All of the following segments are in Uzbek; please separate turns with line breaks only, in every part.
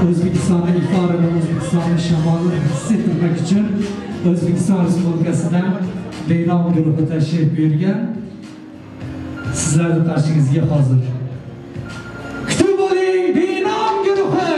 O'zbekistonning iforini, O'zbekistonning shamolini his ettirmak uchun O'zbekiston Respublikasidan Beyrom guruhi tashrif buyurgan. Sizlarning qarshingizga hozir. Kutib oling, Beyrom guruhi!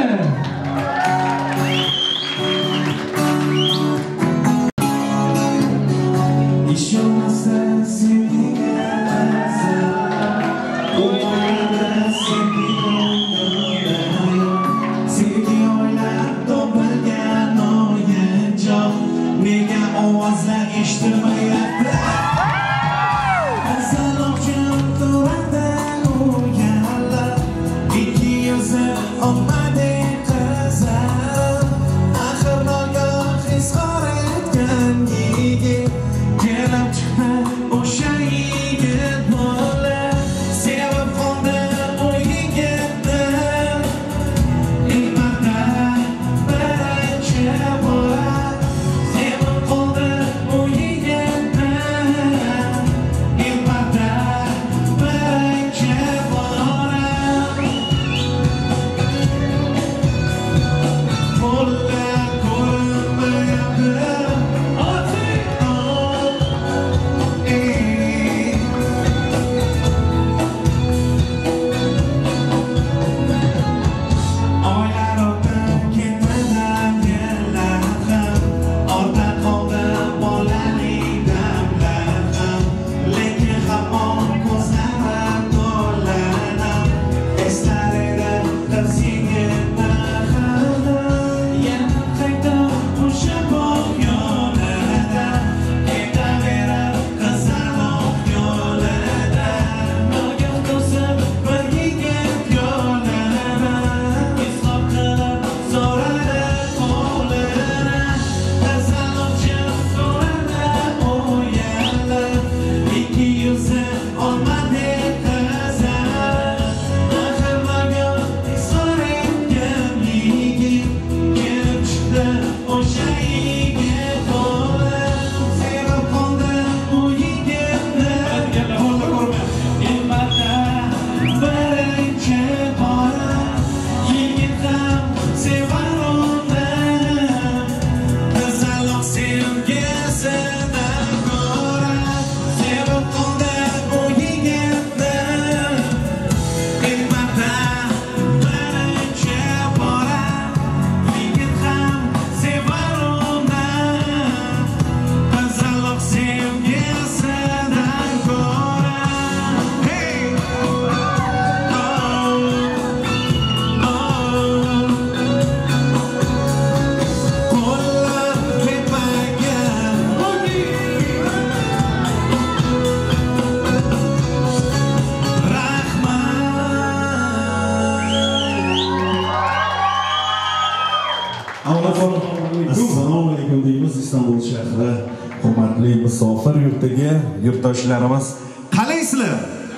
İstanbul shahri hurmatli musofir yurtiga yurtdoshlarimiz qalaysizlar?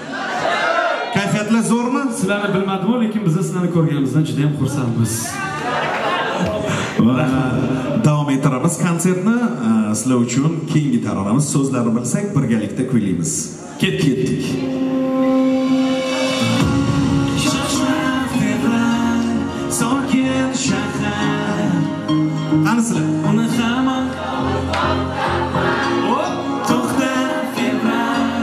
Kayfiyatlar zo'rmi?
Sizlarni bilmadim, lekin biz sizlarni ko'rganimizdan juda ham xursandmiz.
Davom ettiramiz konsertni. Sizlar uchun keyingi taronamiz so'zlarini bilsak birgalikda kuylaymiz. Ketdik. Sokin shahar. Qanisizlar? Uni hamon to'xta fevral.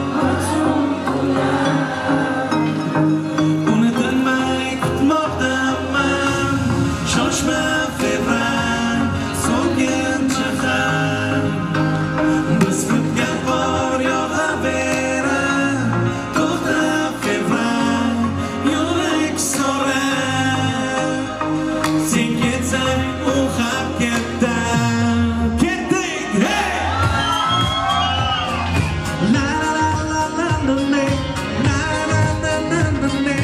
Uni tinmay kutmoqdaman. Shoshma fevral. Sokin shahar. Biz kutgan qor yog'averadi. To'xta fevral. Yurak so'rar. Sen ketsang u ham ketdan. Ketdik, hey! La la la la la la la la la la la la la.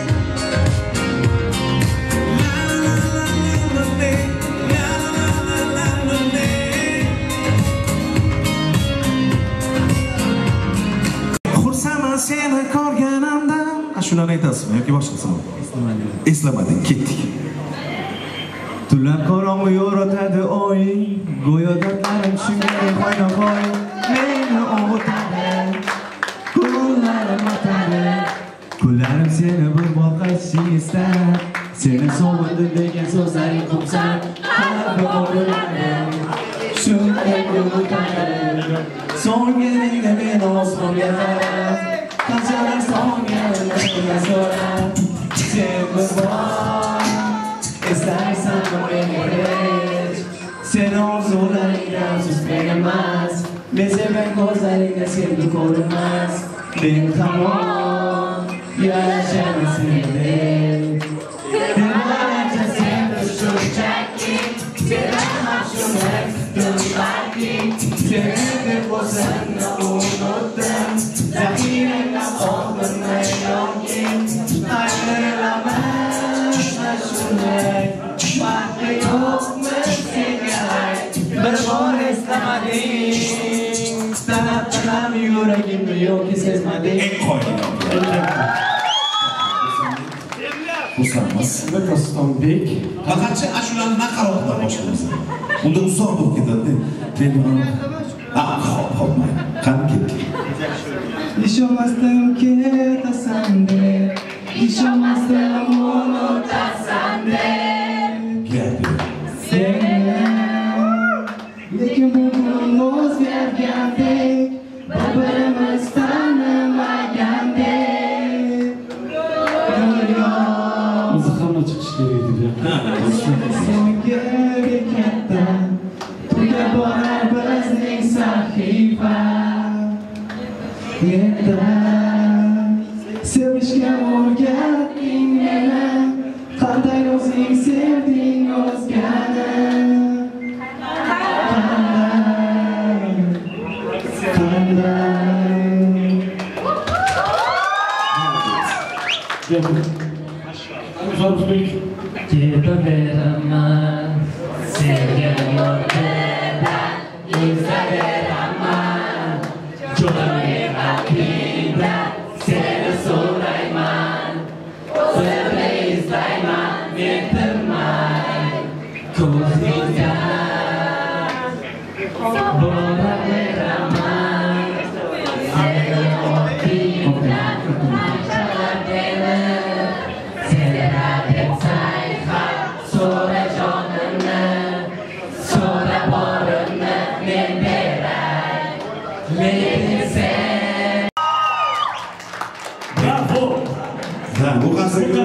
La la la la la la la. Xursandman seni ko'rganimdan. Shularni aytasizmi yoki boshqasini? Eslamading, ketdik.
Tunlar qorong'i yo'rotadi oy, go'yo dardlarim tushimga qo'yna-qo'y, meni o'g'itadi, kunlarim o'tadi, kunlarim seni bir boqishni istar, Seni soğudun degen sözlerin kumsar Kalbi oğurlarım Şunday yollarım Son gelinde ben olsun yeter Kaçarım son gelinde sonra Sen var İstersen beni geç Sen orzularıyla sus veremez Bize ben gözlerine sevgi korunmaz Benim tamam Yaşamı sevdim Devalarca sen düşürecektin Bilemem şu mesutun belki Seni de bozanla unuttum Zahiremle oldun ve yok ki Ayrılamaz şunay Farklı yok mu seni Bir bor istemedim Sanatlarım yüreğimde yok ki sezmedim
En koyun. Usanmaz.
Mikrofon bek.
Faqatcha ashularni naqaroqlar boshlaymiz. Unda uzoq bo'lib ketadi. Telefon. Hop, mayli. Qani ketdik.
Ishonmasdim ketasan deb Ishonmasdim unutasan deb
Gap.
Seni Lekin bugun o'zgargandek Bir-birimiz tanimagandek
Bizi hamma chiqish kerak edi.
Senga katta Tuga borar bizning sahifa Yetar Sevishga o'rgatding meni Qanday o'zing sevding o'zgani
Ketaveramman sevgan yordan izlaveraman Jo'nay rapingdan seni so'rayman O'zimni izlayman men tinmay ko'zingdan boraveraman Seni ortingdan maqtalab beni So'ra jonimni, so'ra borimni men beray Lekin sen
Bravo.
Bu konsertni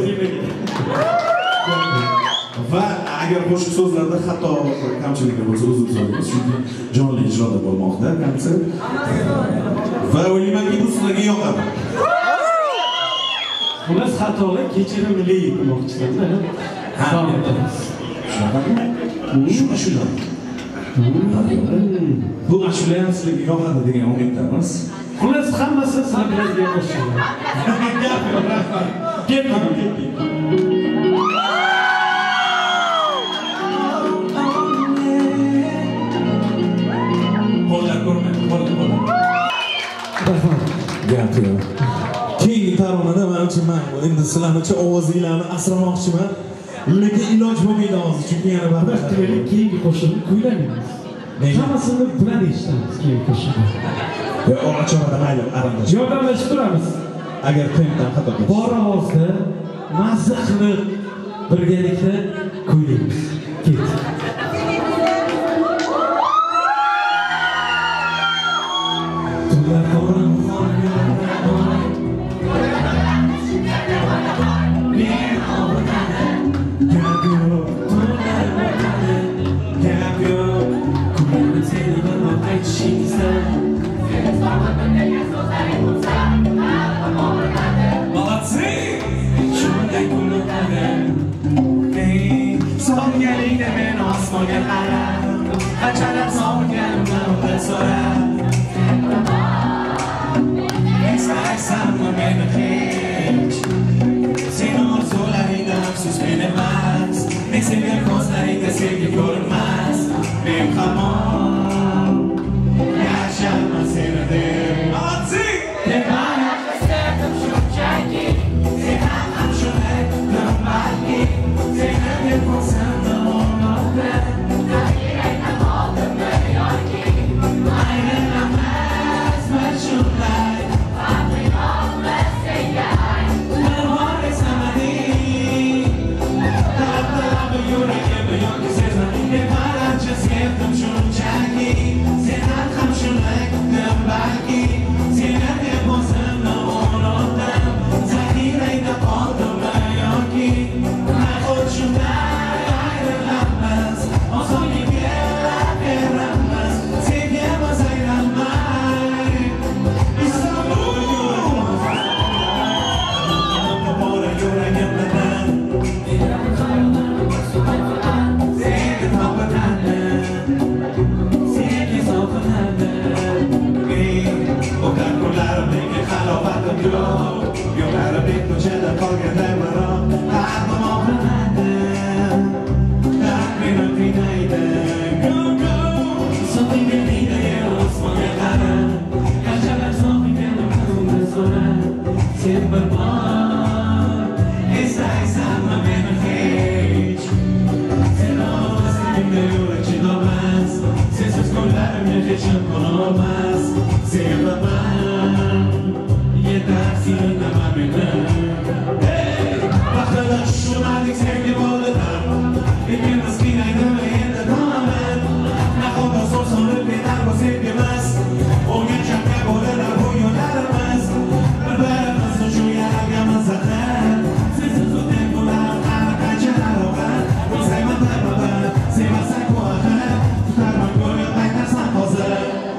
va agar qo'shiq so'zlarda xato kamchiliklar bo'lsa uzr so'raymiz chunki jonli ijroda bo'lmoqda konsert va o'ylaymanki bu sizlarga yoqadi.
Xullas xatolar kechirimli demoqchisan-da. Davom etamiz.
Shu ashula. Bu ashula ham sizlarga yoqadi degan umiddamiz.
Xullas hammasi sizlar bilan gaplashamiz. Ketdik.
Qo'llar ko'rmaydi, qo'llar. Gap yo'q. Keyingi taronada menimcha men endi sizlarni ovozinglarni asramoqchiman. Lekin iloj bo'lmaydi hozir chunki yana baribir
Keyingi qo'shiqni kuylamaymiz. Hammasini bilan eshitamiz keyingi qo'shiqni.
Yo, ochorada mayli, aramda.
Yordamlashib turamiz.
Agar tempdan xato bo'lsa.
Bor ovozda mazza qilib birgalikda kuylaymiz. Ket.
yuragimni yoki sezmadim deb balandcha sevdim shunchaki sendan ham shunday kutdim balki seni deb o'zimni unutdim zaxirangda qoldimmi yoki nahot shunday ayrilamiz osonga kelaveramiz sevgimiz aylanmay Istanbul bora yuragimdan seni topinadi seni sog'inadi o'tar kunlarimdagi halovatim yo'q yo'llarimdek ko'chada qolganday biroq qalbim og'rinadi dard meni qiynaydi so'nggi deydi osmonga qarab qanchalar so'nggi umrimni so'rab sen bir bor eslaysanmi meni hech sen o'zingda yurak chidolmas sensiz kunlarimga hechim qololmas sevaman yetarsin nima meni vaqtida tushunmadik sevgi bo'ldilar ikimiz qiynaydimi endi do'laman nahot oson so'nib ketar bu sevgimiz o'lgancha bo'linar bu yo'llarimiz bir-birimizni shu yaralganmiz zahar sensiz o'tgan kunlar qani qanchalar og'ir bilsayman bir sevmasak bu axir tutarman go'yo qaytarsan hozir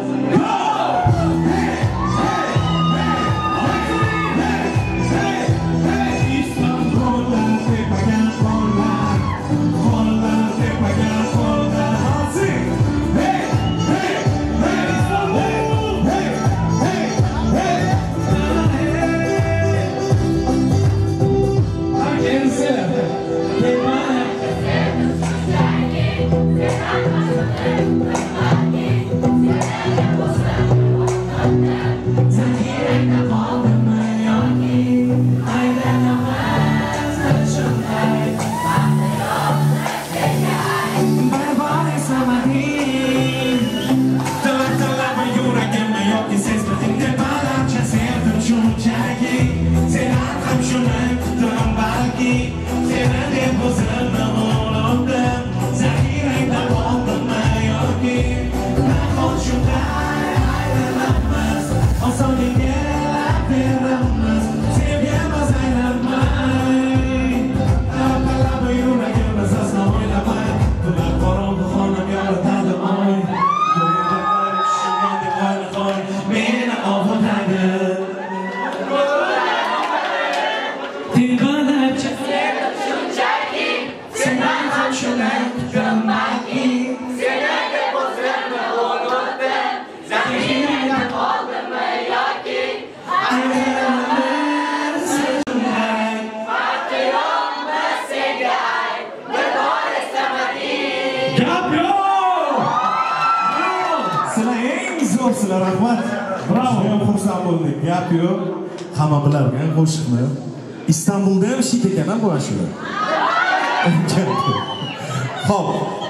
rahmat. Bravo. Ham xursand bo'ldik. Gap yo'q. Hamma bilargan qo'shiqni. Istanbulda ham shit ekan bu ashula. Xo'p.